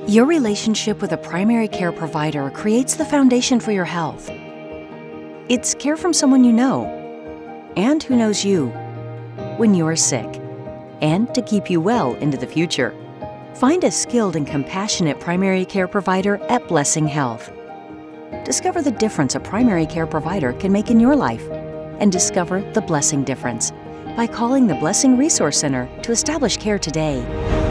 Your relationship with a primary care provider creates the foundation for your health. It's care from someone you know and who knows you when you're sick and to keep you well into the future. Find a skilled and compassionate primary care provider at Blessing Health. Discover the difference a primary care provider can make in your life and discover the Blessing difference by calling the Blessing Resource Center to establish care today.